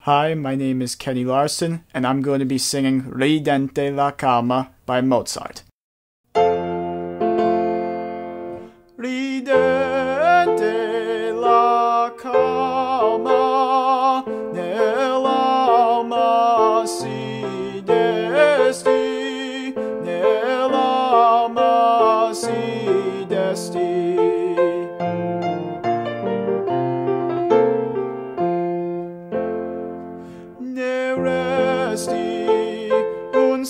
Hi, my name is Kenny Larsen, and I'm going to be singing Ridente la Calma by Mozart. Ridente la calma, nell'alma si desti, nell'alma si desti. Ne resti un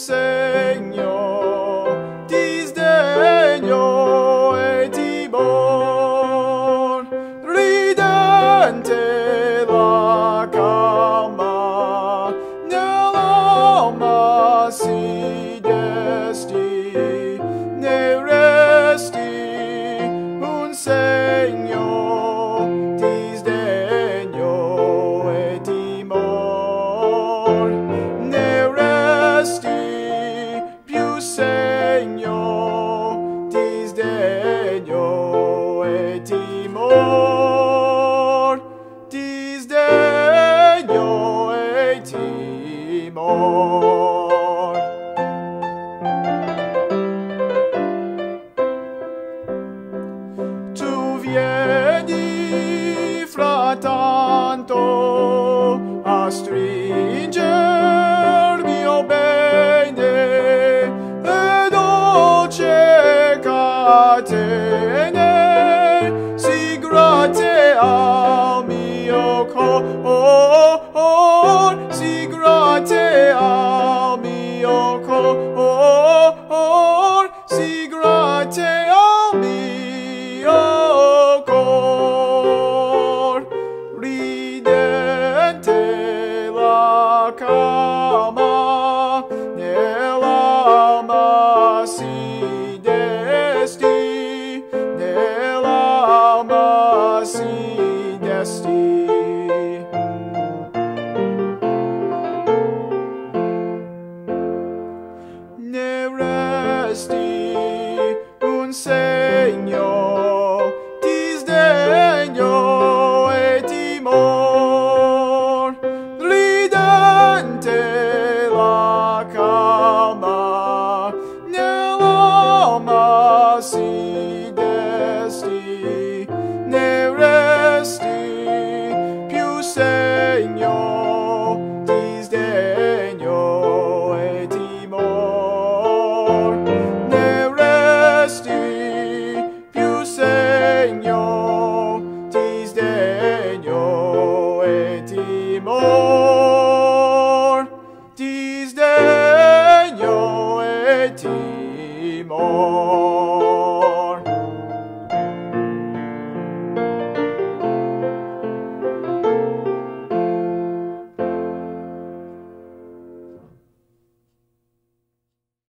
segno di sdegno e timor, ridente la calma, nell'alma si desti. Ne resti un segno di sdegno e timor, ne resti più segno di sdegno e timor, di sdegno e timor. Tu vieni frattanto a stringermi, o bene, le dolce catene si grate al mio cor, si grate al mio cor, si grate al mio cor. Ridente la calma, nell'alma si desti, nell'alma si desti. Ne resti un segno di sdegno e timor, ridente la calma, nell'alma si desti. Ne resti più segno di sdegno e timor, ne resti più segno di sdegno e timor, di sdegno e timor.